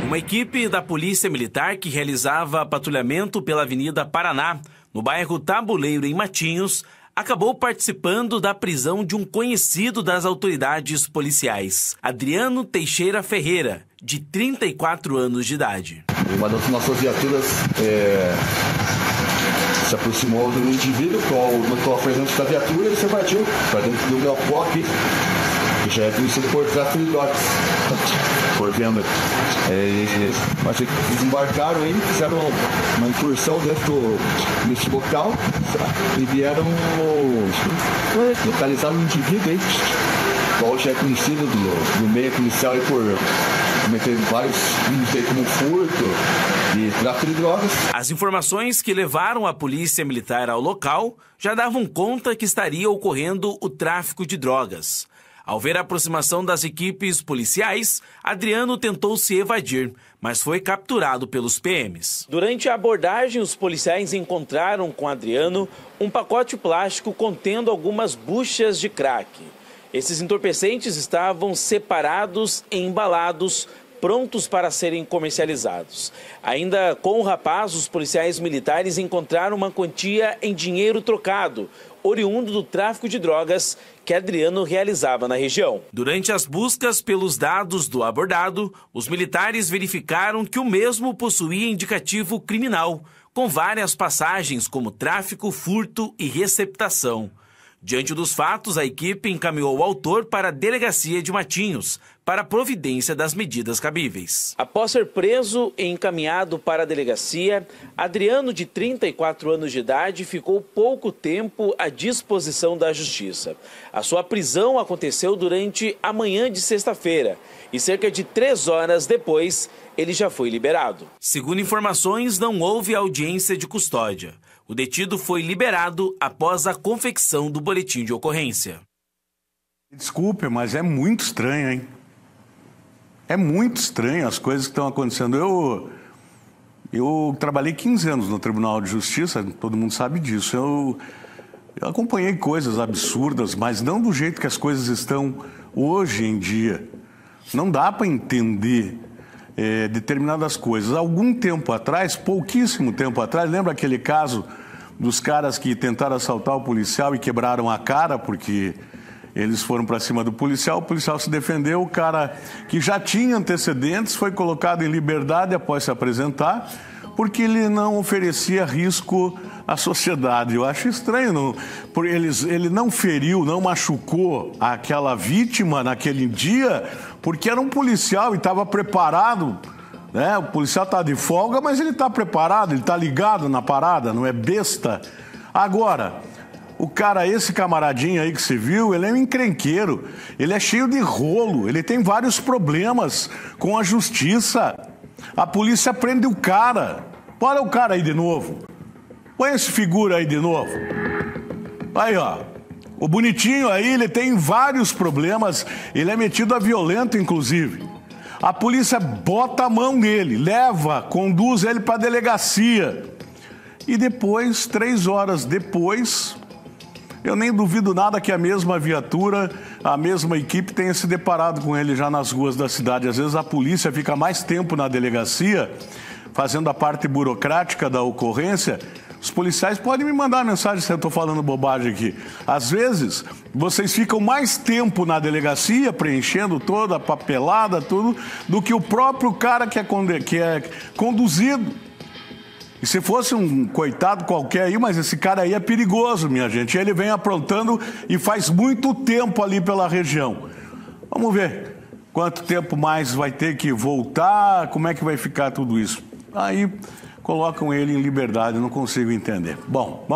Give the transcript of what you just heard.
Uma equipe da Polícia Militar que realizava patrulhamento pela Avenida Paraná, no bairro Tabuleiro, em Matinhos, acabou participando da prisão de um conhecido das autoridades policiais, Adriano Teixeira Ferreira, de 34 anos de idade. Uma das nossas viaturas se aproximou do indivíduo, notou a presença da viatura e ele se partiu para dentro do meu aqui, que já é conhecido por tráfico de drogas, por venda. Mas eles desembarcaram aí, fizeram uma incursão dentro desse local e vieram localizar um indivíduo aí, qual já é conhecido do meio policial aí por cometer vários crimes aí como furto e tráfico de drogas. As informações que levaram a Polícia Militar ao local já davam conta que estaria ocorrendo o tráfico de drogas. Ao ver a aproximação das equipes policiais, Adriano tentou se evadir, mas foi capturado pelos PMs. Durante a abordagem, os policiais encontraram com Adriano um pacote plástico contendo algumas buchas de crack. Esses entorpecentes estavam separados e embalados, prontos para serem comercializados. Ainda com o rapaz, os policiais militares encontraram uma quantia em dinheiro trocado, oriundo do tráfico de drogas que Adriano realizava na região. Durante as buscas pelos dados do abordado, os militares verificaram que o mesmo possuía indicativo criminal, com várias passagens como tráfico, furto e receptação. Diante dos fatos, a equipe encaminhou o autor para a delegacia de Matinhos para a providência das medidas cabíveis. Após ser preso e encaminhado para a delegacia, Adriano, de 34 anos de idade, ficou pouco tempo à disposição da Justiça. A sua prisão aconteceu durante a manhã de sexta-feira e cerca de 3 horas depois ele já foi liberado. Segundo informações, não houve audiência de custódia. O detido foi liberado após a confecção do boletim de ocorrência. Desculpe, mas é muito estranho, hein? É muito estranho as coisas que estão acontecendo. Eu trabalhei 15 anos no Tribunal de Justiça, todo mundo sabe disso. Eu acompanhei coisas absurdas, mas não do jeito que as coisas estão hoje em dia. Não dá para entender determinadas coisas. Algum tempo atrás, pouquíssimo tempo atrás, lembra aquele caso dos caras que tentaram assaltar o policial e quebraram a cara porque eles foram para cima do policial, o policial se defendeu, o cara que já tinha antecedentes foi colocado em liberdade após se apresentar, porque ele não oferecia risco à sociedade. Eu acho estranho, ele não feriu, não machucou aquela vítima naquele dia, porque era um policial e estava preparado, né? O policial está de folga, mas ele está preparado, ele está ligado na parada, não é besta. Agora, o cara, esse camaradinho aí que você viu, ele é um encrenqueiro, ele é cheio de rolo, ele tem vários problemas com a justiça. A polícia prende o cara. Olha o cara aí de novo. Põe esse figura aí de novo. Aí, ó. O bonitinho aí, ele tem vários problemas. Ele é metido a violento, inclusive. A polícia bota a mão nele, leva, conduz ele para a delegacia. E depois, 3 horas depois, eu nem duvido nada que a mesma viatura, a mesma equipe tenha se deparado com ele já nas ruas da cidade. Às vezes a polícia fica mais tempo na delegacia, fazendo a parte burocrática da ocorrência. Os policiais podem me mandar mensagem se eu estou falando bobagem aqui. Às vezes, vocês ficam mais tempo na delegacia, preenchendo toda a papelada, tudo, do que o próprio cara que é conduzido. E se fosse um coitado qualquer aí, mas esse cara aí é perigoso, minha gente. Ele vem aprontando e faz muito tempo ali pela região. Vamos ver quanto tempo mais vai ter que voltar, como é que vai ficar tudo isso. Aí colocam ele em liberdade, não consigo entender. Bom...